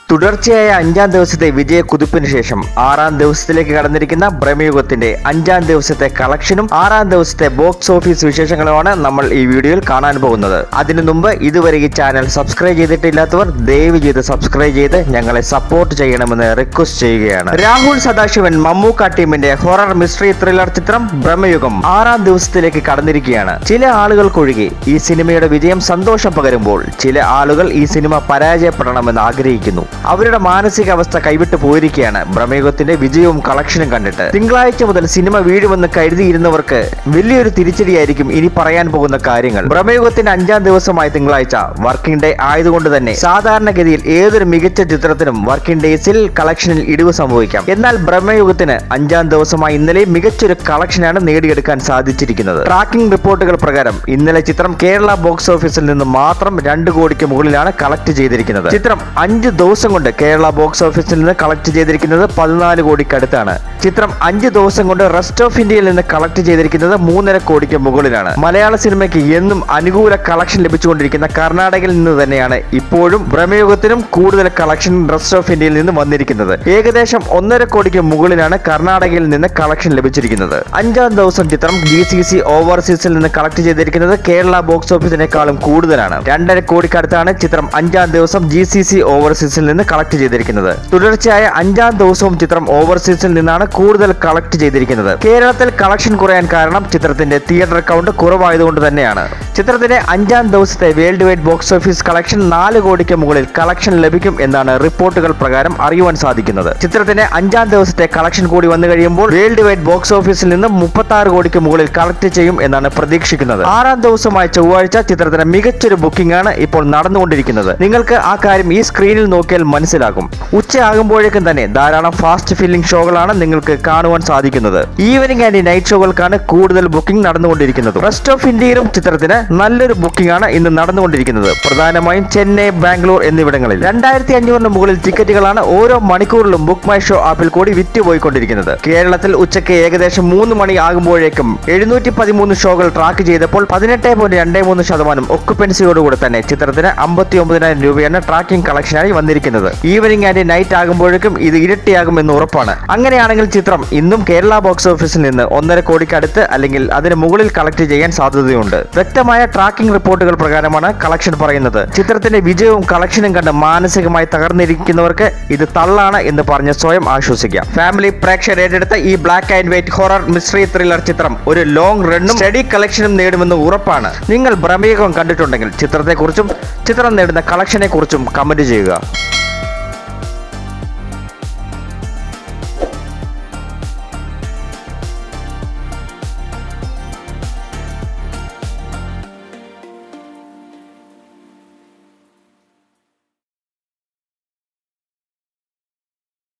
തുടർച്ചയായ 5-ാം ദിവസത്തെ വിജയ കുതിപ്പിന് ശേഷം 6-ാം ദിവസത്തിലേക്ക് കടന്നിരിക്കുന്ന ബ്രഹ്മയുഗത്തിന്റെ 5-ാം ദിവസത്തെ കളക്ഷനും 6-ാം ദിവസത്തെ ബോക്സ് ഓഫീസ് വിശേഷങ്ങളുമാണ് നമ്മൾ ഈ വീഡിയോയിൽ കാണാൻ പോകുന്നത്. അതിനു മുമ്പ് ഇതുവരെ ഈ ചാനൽ സബ്സ്ക്രൈബ് ചെയ്തിട്ടില്ലാത്തവർ ദയവ് ചെയ്ത് സബ്സ്ക്രൈബ് ചെയ്ത് ഞങ്ങളെ സപ്പോർട്ട് ചെയ്യണമെന്ന് റിക്വസ്റ്റ് ചെയ്യുകയാണ്. രാഹുൽ സദാശിവൻ മമ്മൂക്ക ടീമിന്റെ ഹൊറർ മിസ്റ്ററി ത്രില്ലർ ചിത്രം ബ്രഹ്മയുഗം 6-ാം ദിവസത്തിലേക്ക് കടന്നിരിക്കുകയാണ്. ചില ആളുകൾക്കൊഴികെ ഈ സിനിമയുടെ വിജയം സന്തോഷം പകരുമ്പോൾ ചില ആളുകൾ ഈ സിനിമ പരാജയപ്പെടണമെന്ന് ആഗ്രഹിക്കുന്നു. അവരുടെ മാനസികാവസ്ഥ കൈവിട്ടു പോയിരിക്കുകയാണ് ബ്രഹ്മയുഗത്തിന്റെ വിജയവും കളക്ഷനും കണ്ടിട്ട്. തിങ്കളാഴ്ച മുതൽ സിനിമ വീഴുമെന്ന് കരുതിയിരുന്നവർക്ക് വലിയൊരു തിരിച്ചടിയായിരിക്കും ഇനി പറയാൻ പോകുന്ന കാര്യങ്ങൾ. ബ്രഹ്മയുഗത്തിന്റെ 5-ാം ദിവസമായ തിങ്കളാഴ്ച വർക്കിംഗ് ഡേ ആയതുകൊണ്ട് തന്നെ സാധാരണഗതിയിൽ ഏതൊരു മികച്ച ചിത്രത്തിനും വർക്കിംഗ് ഡേയ്സിൽ കളക്ഷനിൽ ഇടിവ് സംഭവിക്കാം. എന്നാൽ ബ്രഹ്മയുഗത്തിന് 5-ാം ദിവസമായി ഇന്നലെ മികച്ചൊരു കളക്ഷനാണ് നേടിയെടുക്കാൻ സാധിച്ചിരിക്കുന്നത്. ട്രാക്കിംഗ് റിപ്പോർട്ടുകൾ പ്രകാരം ഇന്നലെ ചിത്രം കേരള ബോക്സ് ഓഫീസിൽ നിന്ന് മാത്രം 2 കോടിക്ക് മുകളിലാണ് കളക്ട് ചെയ്തിരിക്കുന്നത്. ചിത്രം 5 ദിവസം കൊണ്ട് കേരള ബോക്സ് ഓഫീസിൽ നിന്ന് കളക്ട് ചെയ്തിരിക്കുന്നത് 14 കോടിക്കടുത്താണ്. ചിത്രം 5 ദിവസം കൊണ്ട് റെസ്റ്റ് ഓഫ് ഇന്ത്യയിൽ നിന്ന് കളക്ട് ചെയ്തിരിക്കുന്നത് 3.5 കോടിക്ക് മുകളിലാണ്. മലയാള സിനിമയ്ക്ക് എന്നും അനുകൂല കളക്ഷൻ ലഭിച്ചുകൊണ്ടിരിക്കുന്ന കർണാടകയിൽ നിന്ന് തന്നെയാണ് ഇപ്പോഴും ബ്രഹ്മയുഗത്തിനും കൂടുതൽ കളക്ഷൻ റെസ്റ്റ് ഓഫ് ഇന്ത്യയിൽ നിന്ന് വന്നിരിക്കുന്നത്. ഏകദേശം 1.5 കോടിക്ക് മുകളിലാണ് കർണാടകയിൽ നിന്ന് കളക്ഷൻ ലഭിച്ചിരിക്കുന്നത്. 5-ാം ദിവസം ചിത്രം GCC ഓവർസീസിൽ നിന്ന് കളക്ട് ചെയ്തിരിക്കുന്നത് കേരള ബോക്സ് ഓഫീസിനേക്കാളും കൂടുതലാണ്. 2.5 കോടിക്കടുത്താണ് ചിത്രം 5-ാം ദിവസം GCC ഓവർസീസിൽ നിന്ന് കളക്ട് ചെയ്തിരിക്കുന്നത്. തുടർച്ചയായ 5-ാം ദിവസവും ചിത്രം ഓവർസീസിൽ നിന്നാണ് കൂടുതൽ കളക്ട് ചെയ്തിരിക്കുന്നത്. കേരളത്തിൽ കളക്ഷൻ കുറയാൻ കാരണം ചിത്രത്തിന്റെ തിയേറ്റർ കൗണ്ട് കുറവായതുകൊണ്ട് തന്നെയാണ്. ചിത്രത്തിന്റെ 5-ാം ദിവസത്തെ world wide box office collection 4 കോടിക്ക് മുകളിൽ കളക്ഷൻ ലഭിക്കും എന്നാണ് റിപ്പോർട്ടുകൾ പ്രകാരം അറിയുവാൻ സാധിക്കുന്നത്. ചിത്രത്തിന്റെ 5-ാം ദിവസത്തെ കളക്ഷൻ കൂടി വന്നു കഴിയുമ്പോൾ വേൾഡ് വൈഡ് ബോക്സ് ഓഫീസിൽ നിന്ന് 36 കോടിക്ക് മുകളിൽ കളക്ട് ചെയ്യും എന്നാണ് പ്രതീക്ഷിക്കുന്നത്. 6-ാം ദിവസമായ ചൊവ്വാഴ്ച ചിത്രത്തിന് മികച്ചൊരു ബുക്കിംഗ് ആണ് ഇപ്പോൾ നടന്നുകൊണ്ടിരിക്കുന്നത്. നിങ്ങൾക്ക് ആ കാര്യം ഈ സ്ക്രീനിൽ നോക്കിയാൽ മനസ്സിലാകും. ഉച്ചയാകുമ്പോഴേക്കും തന്നെ ധാരാളം ഫാസ്റ്റ് ഫില്ലിംഗ് ഷോകളാണ് നിങ്ങൾക്ക് കാണുവാൻ സാധിക്കുന്നത്. ഈവനിംഗ് ആൻഡ് നൈറ്റ് ഷോകൾക്കാണ് കൂടുതൽ ബുക്കിംഗ് നടന്നുകൊണ്ടിരിക്കുന്നത്. റെസ്റ്റ് ഓഫ് ഇന്ത്യയിലും ചിത്രത്തിന് നല്ലൊരു ബുക്കിംഗ് ആണ് ഇന്ന് നടന്നുകൊണ്ടിരിക്കുന്നത്. പ്രധാനമായും ചെന്നൈ, ബാംഗ്ലൂർ എന്നിവിടങ്ങളിൽ 2500 മുകളിൽ ടിക്കറ്റുകളാണ് ഓരോ മണിക്കൂറിലും ബുക്ക് മൈ ഷോ ആപ്പിൽ കൂടി വിറ്റുപോയിക്കൊണ്ടിരിക്കുന്നത്. കേരളത്തിൽ ഉച്ചയ്ക്ക് ഏകദേശം 3 മണി ആകുമ്പോഴേക്കും 713 ഷോകൾ ട്രാക്ക് ചെയ്തപ്പോൾ 18.23% ഒക്കുപെൻസിയോടുകൂടി തന്നെ ചിത്രത്തിന് 59,000 രൂപയാണ് ട്രാക്കിംഗ് കളക്ഷനായി വന്നിരിക്കുന്നത്. ഈവനിംഗ് ആൻഡ് നൈറ്റ് ആകുമ്പോഴേക്കും ഇത് ഇരട്ടിയാകുമെന്ന് ഉറപ്പാണ്. അങ്ങനെയാണെങ്കിൽ ചിത്രം ഇന്നും കേരള ബോക്സ് ഓഫീസിൽ നിന്ന് 1.5 കോടിക്കടുത്ത് അല്ലെങ്കിൽ അതിന് മുകളിൽ കളക്ട് ചെയ്യാൻ സാധ്യതയുണ്ട്. വ്യക്തമായ ട്രാക്കിംഗ് റിപ്പോർട്ടുകൾ പ്രകാരമാണ് കളക്ഷൻ പറയുന്നത്. ചിത്രത്തിന്റെ വിജയവും കളക്ഷനും കണ്ട് മാനസികമായി തകർന്നിരിക്കുന്നവർക്ക് ഇത് തള്ളാണ് എന്ന് പറഞ്ഞ് സ്വയം ആശ്വസിക്കാം. ഫാമിലി പ്രേക്ഷകർ ഏറ്റെടുത്ത ഈ black and white horror mystery thriller ചിത്രം ഒരു ലോങ് റണ്ണും സ്റ്റഡി കളക്ഷനും നേടുമെന്ന് ഉറപ്പാണ്. നിങ്ങൾ ബ്രഹ്മയുഗം കണ്ടിട്ടുണ്ടെങ്കിൽ ചിത്രത്തെക്കുറിച്ചും ചിത്രം നേടുന്ന കളക്ഷനെ കുറിച്ചും കമന്റ് ചെയ്യുക.